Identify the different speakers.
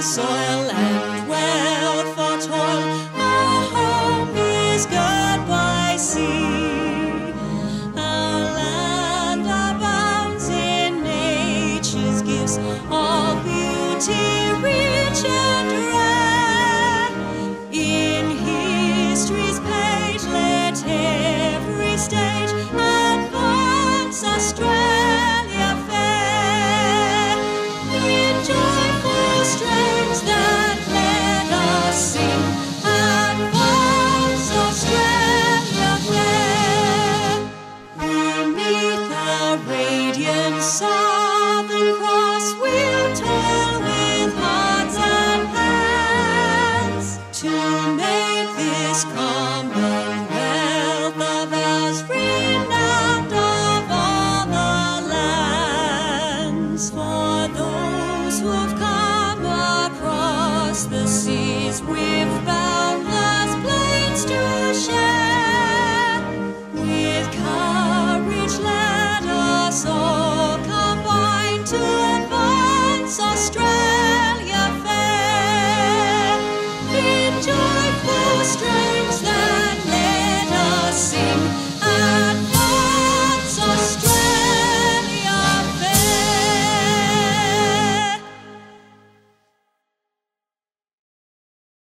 Speaker 1: soil and wealth for toil. Our home is good by sea. Our land abounds in nature's gifts, all beauty rich and